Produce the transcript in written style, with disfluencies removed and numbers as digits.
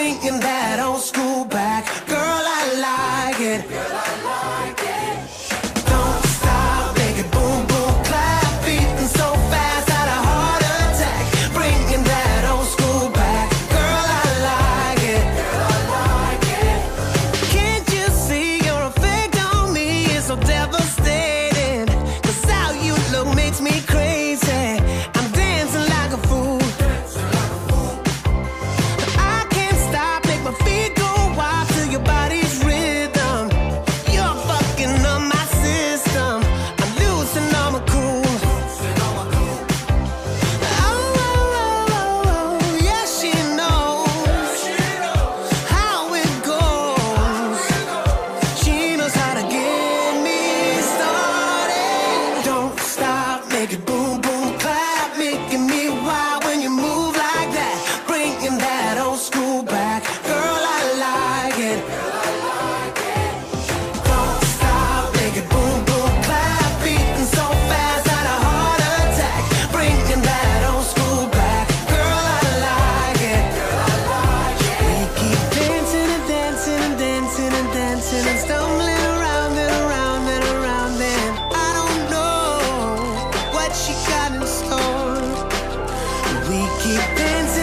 bringing that old school back. Girl, I like it. Girl, I like it. Don't stop, make it boom, boom, clap. Beating so fast, had a heart attack. Bringing that old school back. Girl, I like it. Girl, I like it. Can't you see your effect on me is so devastating? 'Cause how you look makes me crazy. I'm dancing like a fool. I can't stop, make my feet go wild to your body's rhythm. You're fucking up my system. I'm losing all my cool. Oh, oh, oh, oh, yeah, she knows how it goes. She knows how to get me started. Don't stop, make it boom, boom, clap. Making me wild when you move like that. Bringing that old school back. Girl, I like it. Don't stop, make it boom, boom, clap. Beating so fast, had a heart attack. Bringing that old school back. Girl, I like it. We keep dancing and dancing and dancing and dancing and stumbling around and around and around, and I don't know what she got in store. We keep dancing